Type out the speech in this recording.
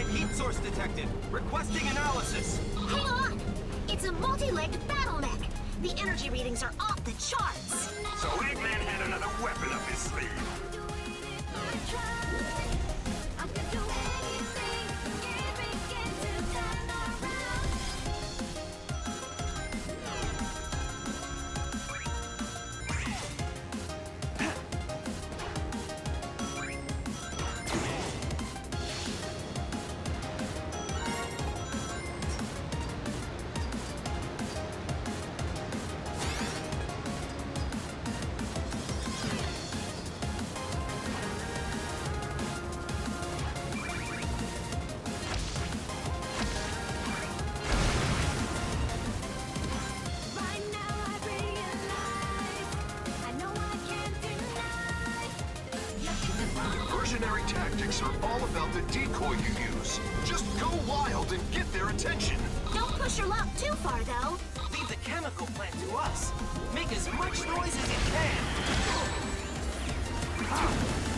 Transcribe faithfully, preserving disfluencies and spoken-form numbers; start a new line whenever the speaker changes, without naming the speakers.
Active heat source detected. Requesting analysis.
Hang on! It's a multi-legged battle mech. The energy readings are off the charts.
So Eggman had another weapon up his sleeve.
Diversionary tactics are all about the decoy you use. Just go wild and get their attention.
Don't push your luck too far, though.
Leave the chemical plant to us. Make as much noise as you can.